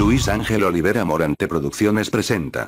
Luis Ángel Olivera Morante Producciones presenta.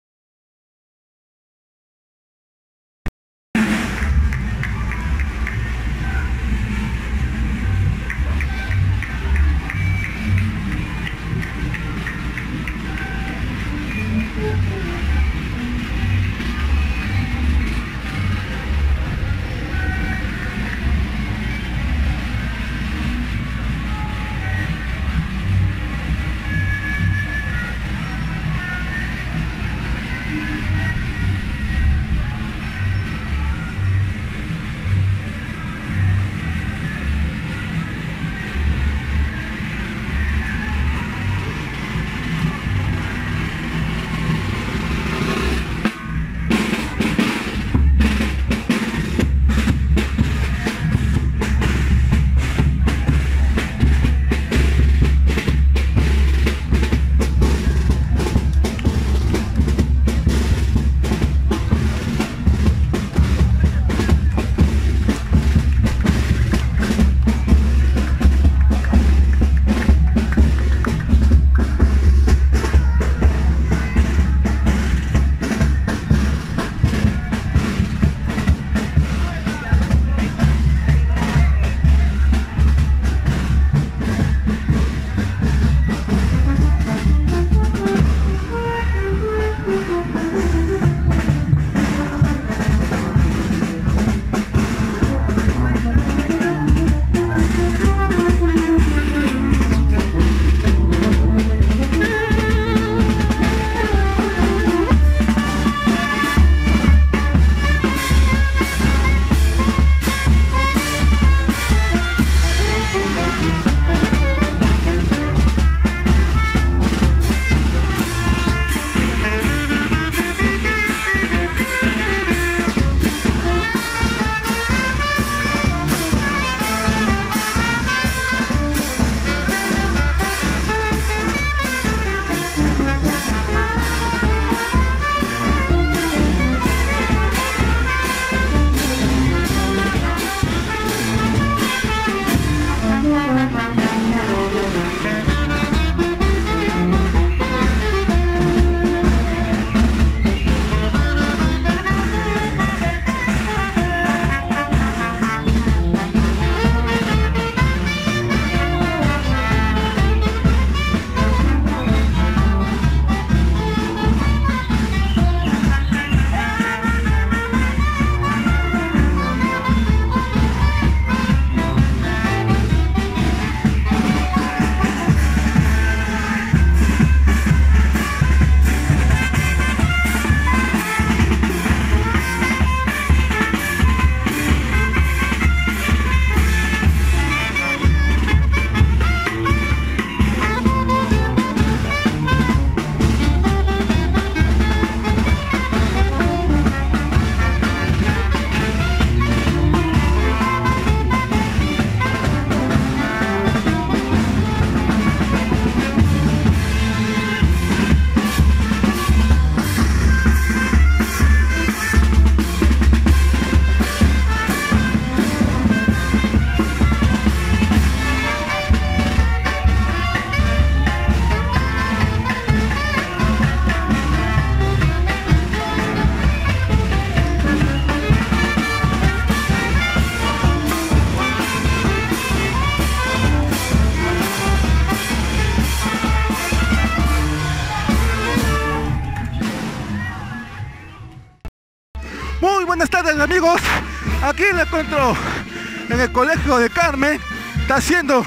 Muy buenas tardes, amigos. Aquí me encuentro en el Colegio de Carmen. Está haciendo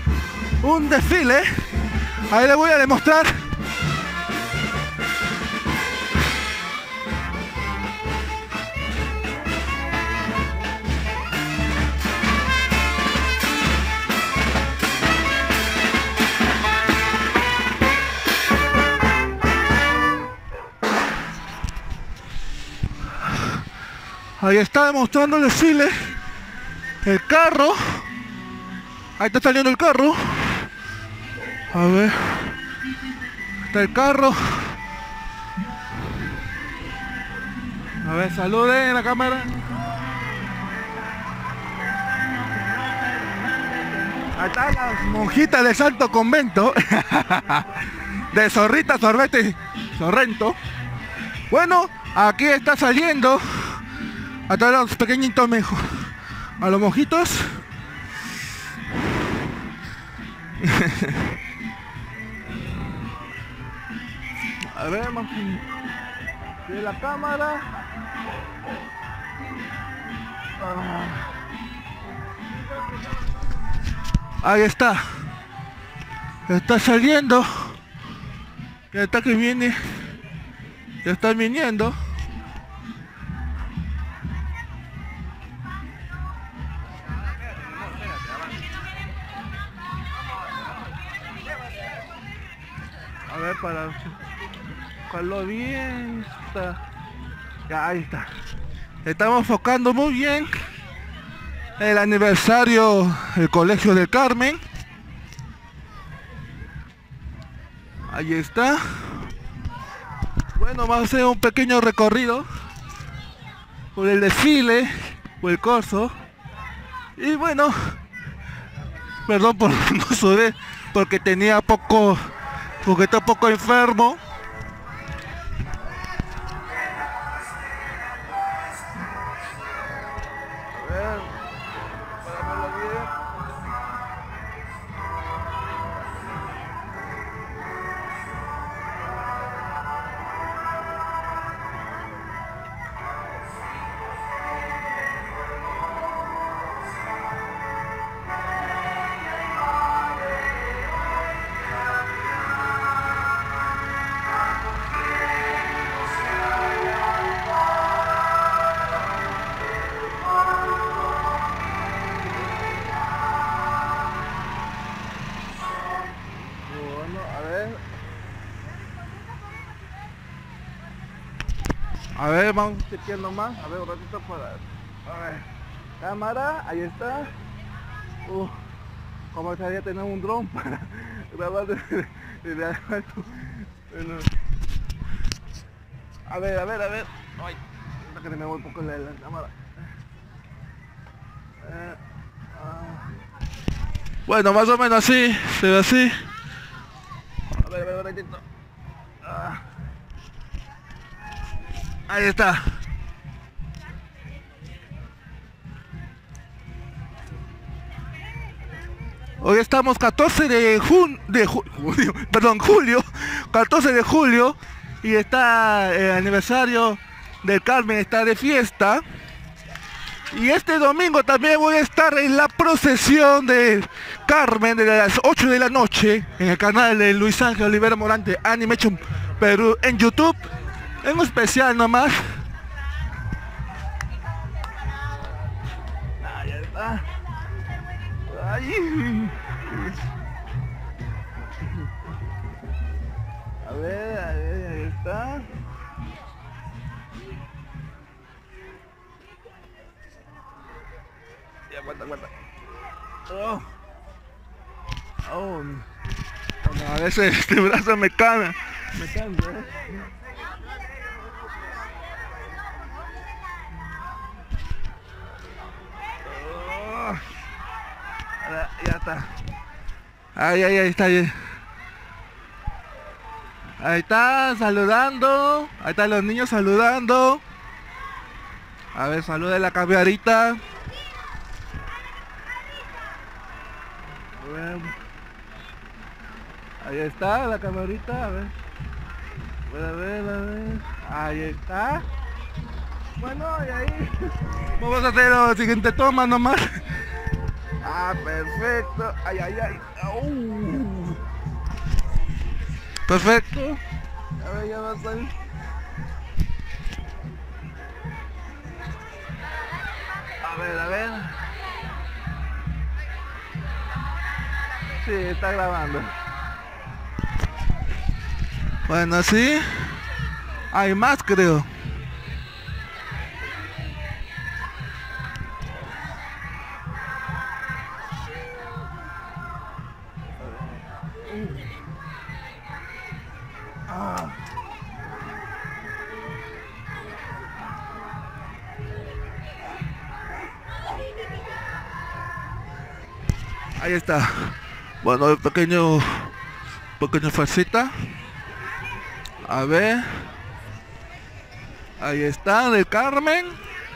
un desfile. Ahí les voy a demostrar. Ahí está demostrando el desfile. El carro. Ahí está saliendo el carro. A ver. Está el carro. A ver, saluden en la cámara. Ahí están las monjitas del Santo Convento. de Zorrita, Sorbete, Sorrento. Bueno, aquí está saliendo a todos los pequeñitos mejor, a los mojitos. A ver, vamos de la cámara. Ahí está. Está saliendo. Ya está que viene. Ya está viniendo. A ver, para buscarlo bien. Está. Ya, ahí está. Estamos enfocando muy bien el aniversario del Colegio del Carmen. Ahí está. Bueno, vamos a hacer un pequeño recorrido por el desfile, por el corso. Y bueno, perdón por no subir, porque tenía poco, porque está un poco enfermo. A ver, para verlo bien. A ver, vamos chequeando más. A ver, un ratito para... A ver. Cámara, ahí está. Como estaría tener un dron para grabar desde alto. Bueno. A ver. Ay, que me voy un poco la cámara. Bueno, más o menos así, se ve así. A ver, un ratito. Ahí está. Hoy estamos 14 de julio, 14 de julio, y está el aniversario del Carmen, está de fiesta. Y este domingo también voy a estar en la procesión del Carmen de las 8 de la noche en el canal de Luis Ángel Olivera Morante Animation Perú en YouTube. En especial nomás. Ahí está. Ahí. A ver, ahí está. Ya, aguanta. Bueno, a veces este brazo me cansa, Ya está. Ahí está bien. Ahí está saludando. Ahí están los niños saludando. A ver, saluda la caviarita. A ver. Ahí está la camarita, a ver. A ver. Ahí está. Bueno, y ahí. Vamos a hacer la siguiente toma nomás. Perfecto. Ay. Perfecto. A ver, ya va a salir. A ver. Sí, está grabando. Bueno, sí. Hay más, creo. Ahí está. Bueno, pequeño farcita. A ver. Ahí está, del Carmen.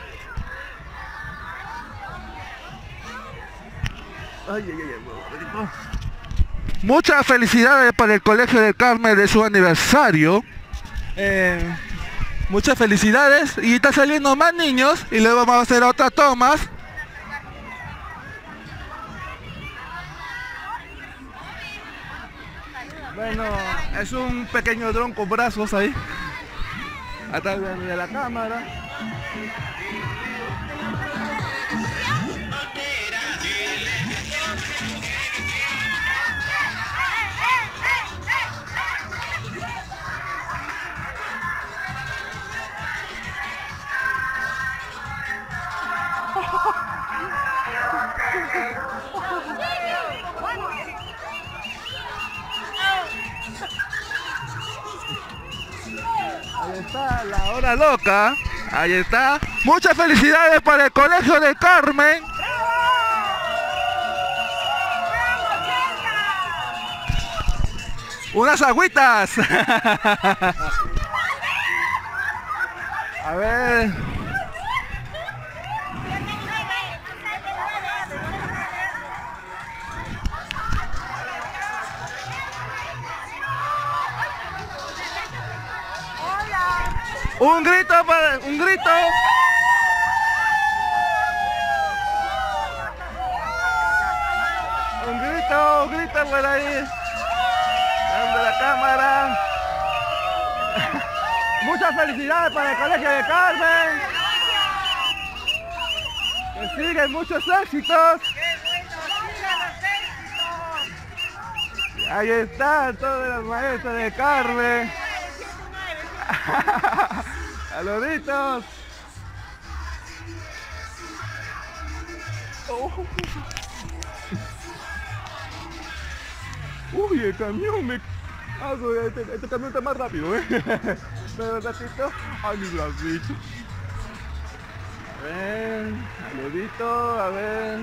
Muchas felicidades para el Colegio del Carmen de su aniversario. Muchas felicidades. Y está saliendo más niños. Y luego vamos a hacer otras tomas. Bueno, es un pequeño dron con brazos ahí. Atrás de la cámara. Ahí está la hora loca. Ahí está. Muchas felicidades para el Colegio del Carmen. Unas agüitas. A ver. Un grito para... Un grito. Un grito por ahí. Dando la cámara. Muchas felicidades para el Colegio de Carmen. Que siguen muchos éxitos. Ahí están todos los maestros de Carmen. Saluditos. Oh. Uy, el camión me... Ah, este camión está más rápido, Pero un ratito. Ay, mi bracito. A ver, saludito, a ver.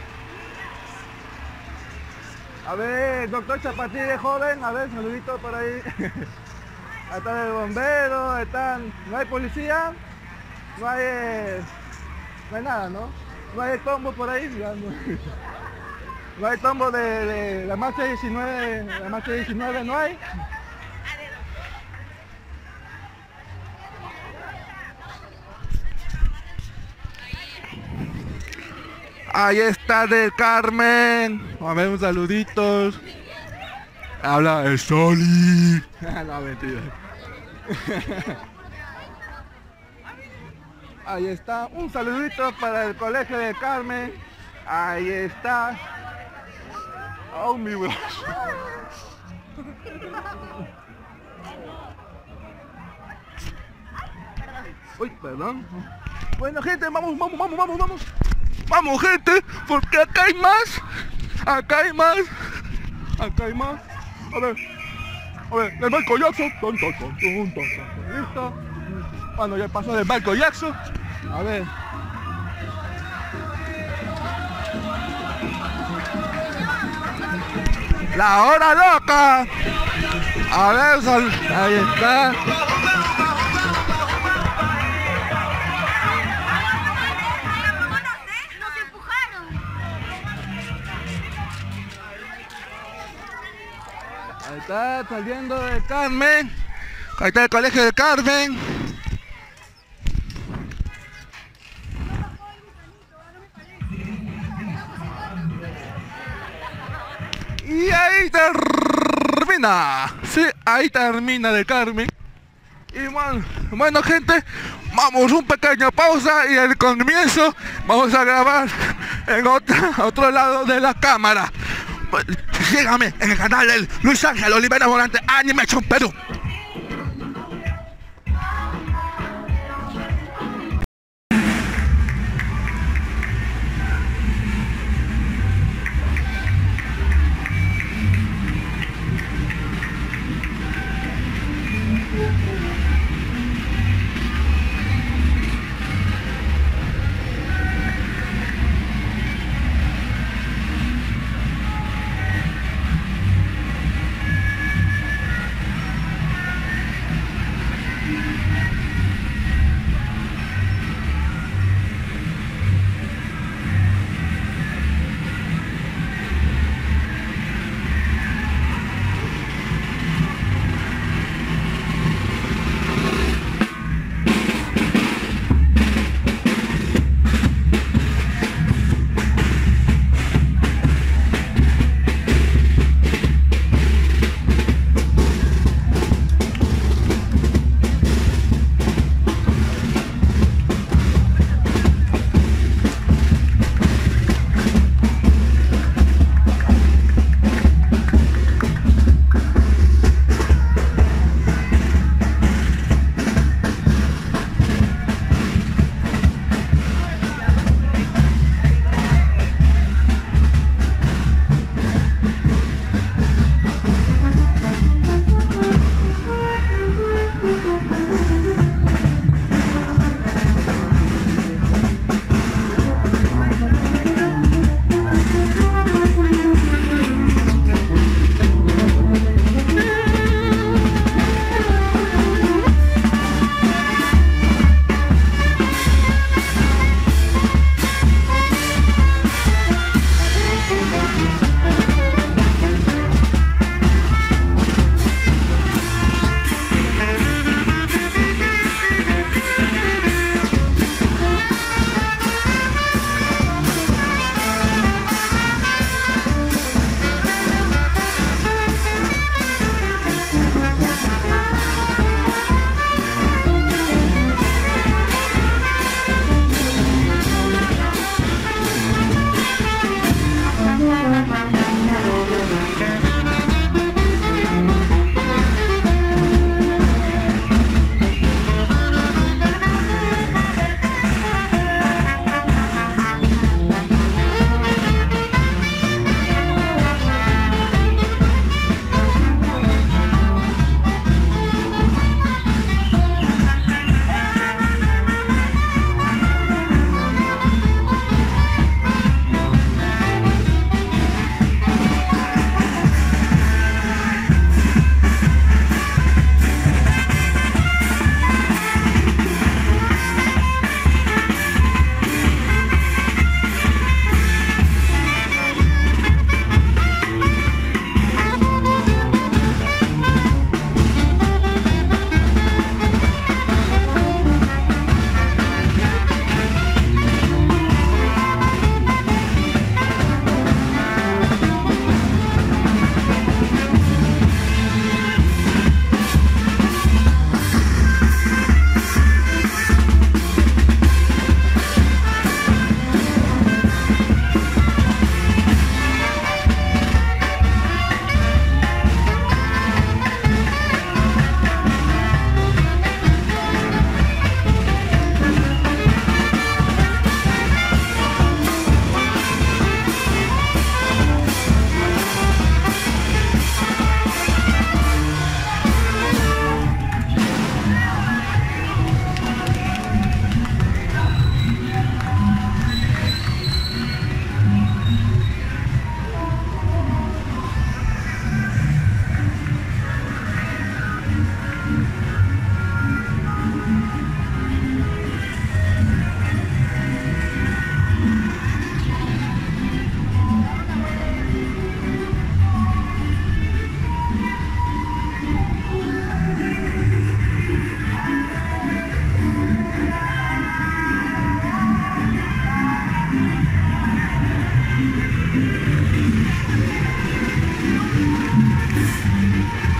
A ver, doctor Chapatín, joven, a ver, saludito por ahí. Ahí está el bombero, están... No hay policía, no hay nada, ¿no? No hay tombo por ahí, digamos. No hay tombo de la marcha 19, no hay. Ahí está del Carmen. A ver, un saludito. Habla el Soli. No, mentira. Ahí está, un saludito para el Colegio de Carmen. Ahí está. Oh, mi brazo. Uy, perdón. Bueno, gente, vamos. Vamos, gente, porque acá hay más. Acá hay más. A ver, el Michael Jackson. Listo. Bueno, ya pasó del Michael Jackson. A ver. La hora loca. A ver, ahí está. Ahí está saliendo de Carmen. Ahí está el Colegio de Carmen. Y ahí termina. Sí, ahí termina de Carmen. Y bueno, gente, vamos un pequeño pausa y al comienzo vamos a grabar en otro lado de la cámara. Síganme en el canal del Luis Ángel Olivera Morante Animation Perú.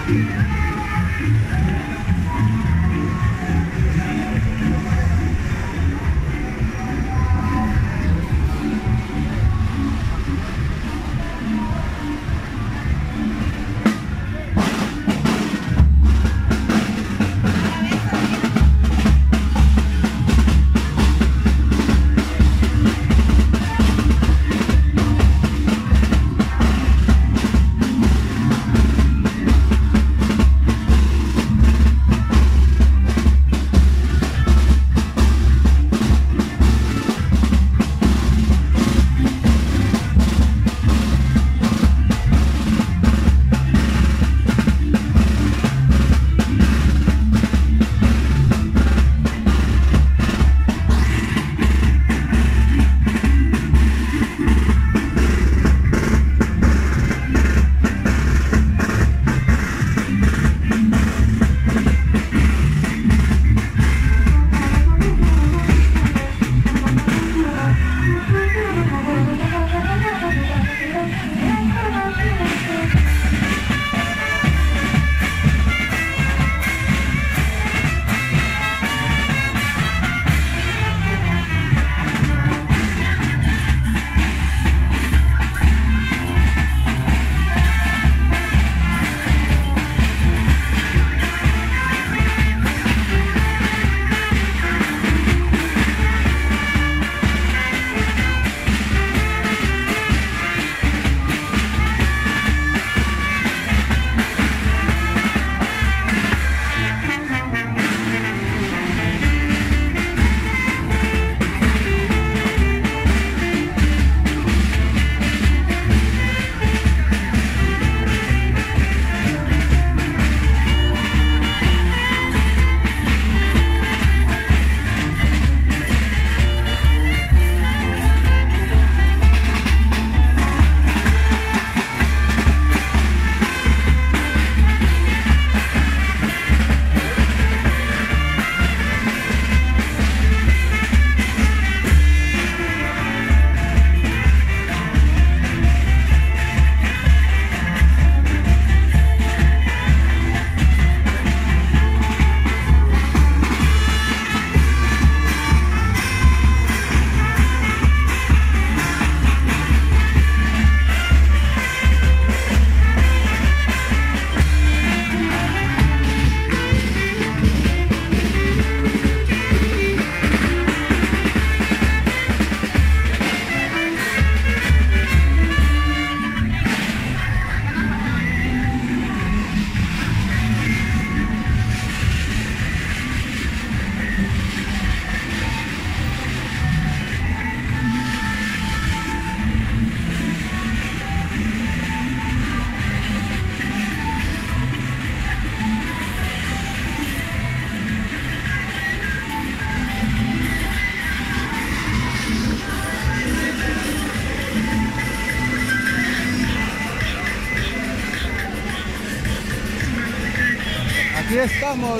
Aquí estamos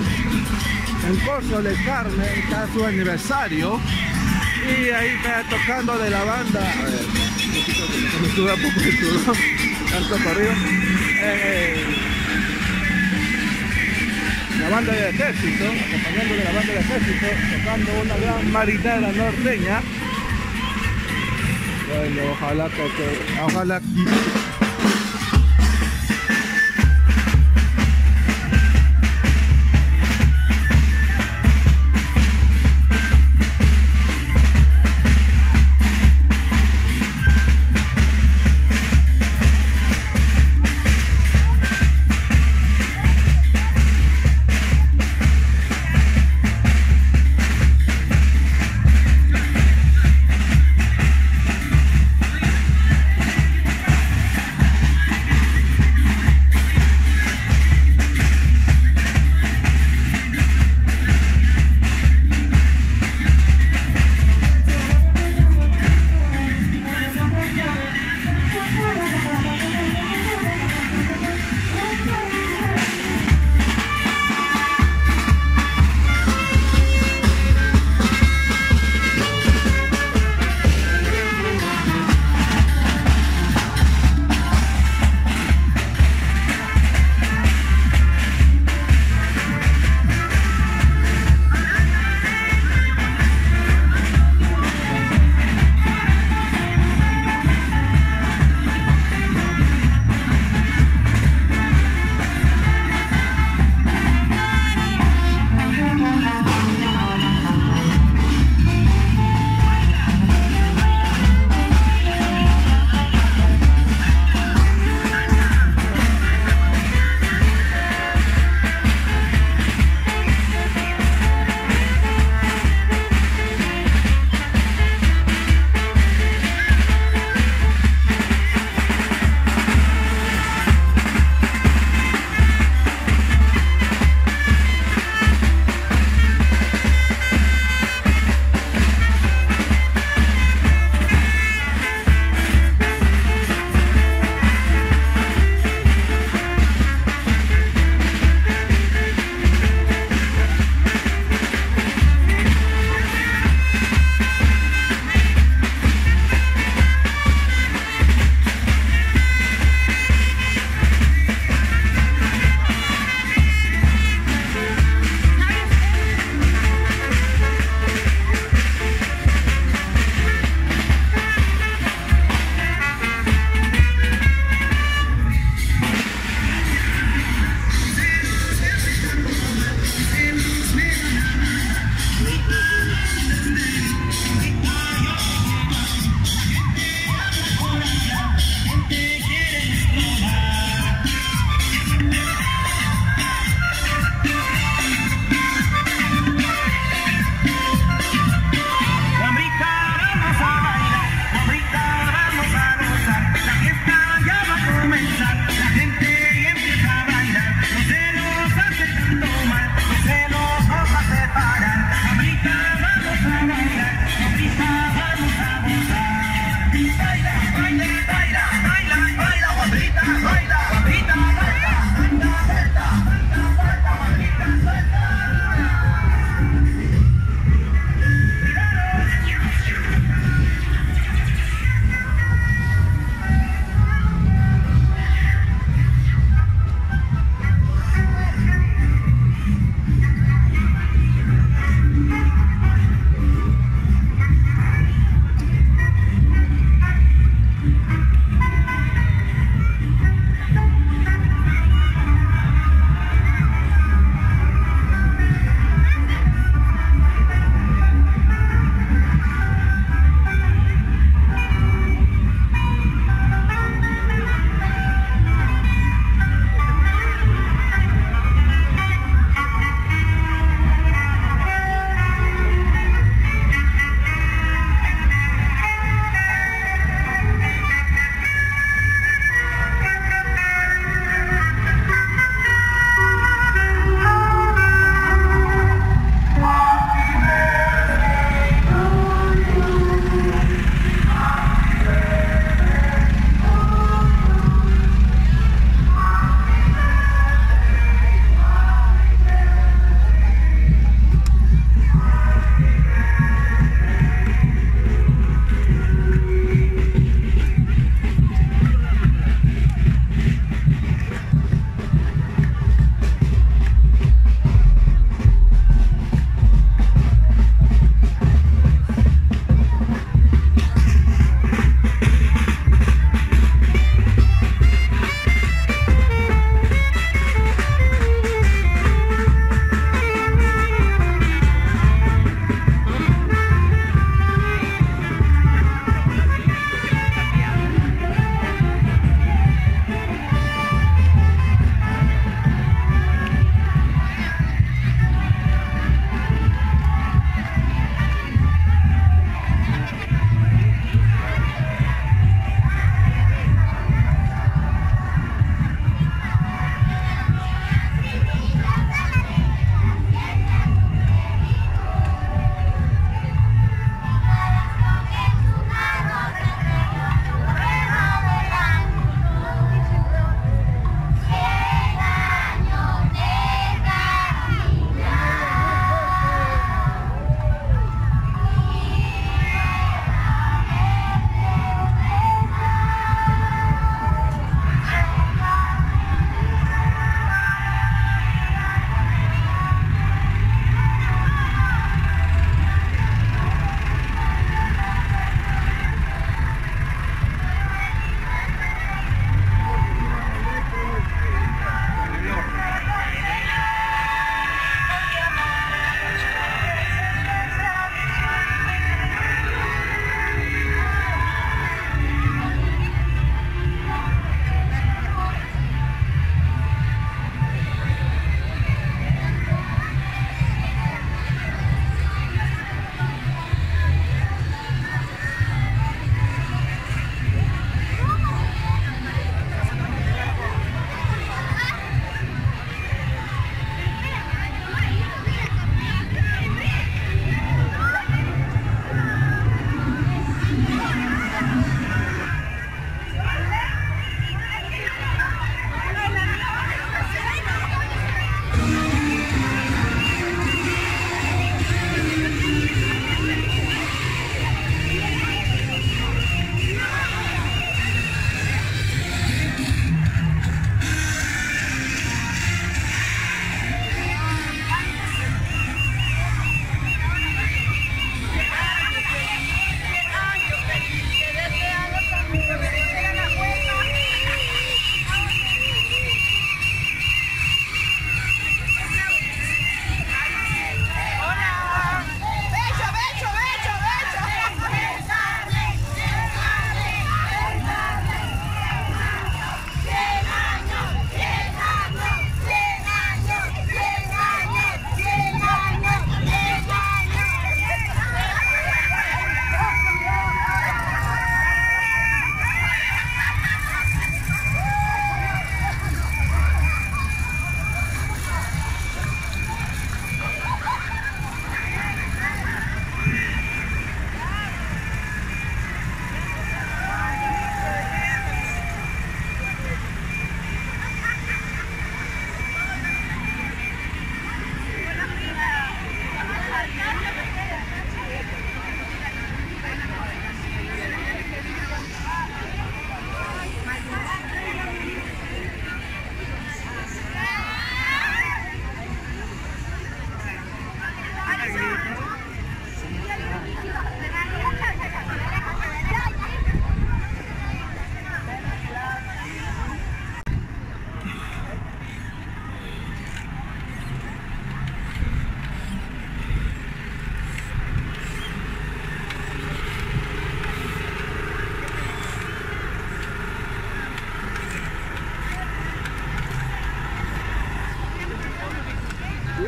en Corso del Carmen, está su aniversario. Y ahí está tocando de la banda. A ver, me sube un poco el sudor, tanto corrido. La banda del ejército, acompañando de la banda del ejército, tocando una gran marinera norteña. Bueno, ojalá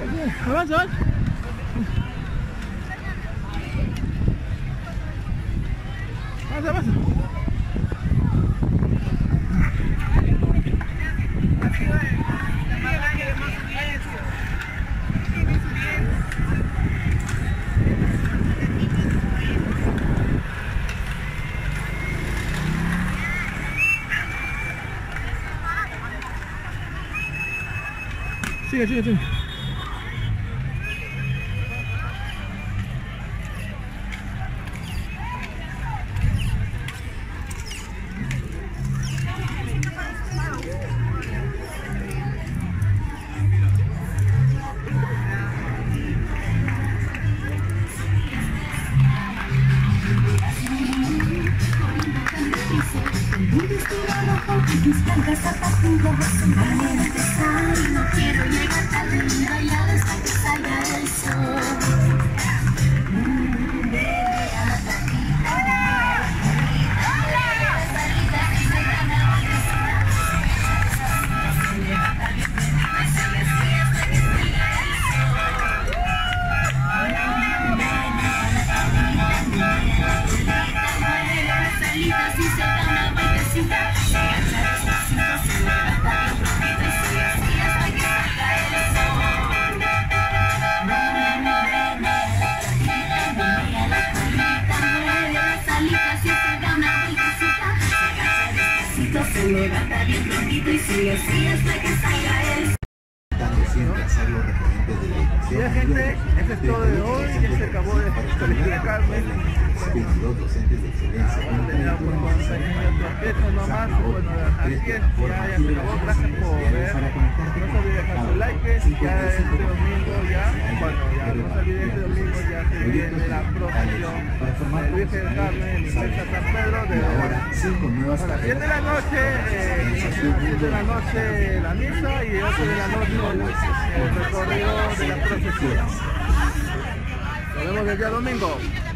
Avanza, avanza. Avanza, avanza. Sigue, sigue, sigue. Mis blancas zapatillas, mañana empezar y no quiero llegar tarde ni bailar hasta que salga el sol. Se levanta bien prontito y sigue así hasta que salga el sol. Y ya, gente, eso es todo de hoy. Ya se acabó el colegio de Carmen. Tenía por eso nomás. Bueno, así es, ya se acabó. Gracias por ver. No se olviden dejar su like. Ya este domingo bueno, no se olviden, este domingo ya se viene la procesión de Virgen de Carmen en la iglesia San Pedro a las 7 de la noche, 7 de la noche la misa y 8 de la noche el recorrido de la procesión. Nos vemos el día domingo.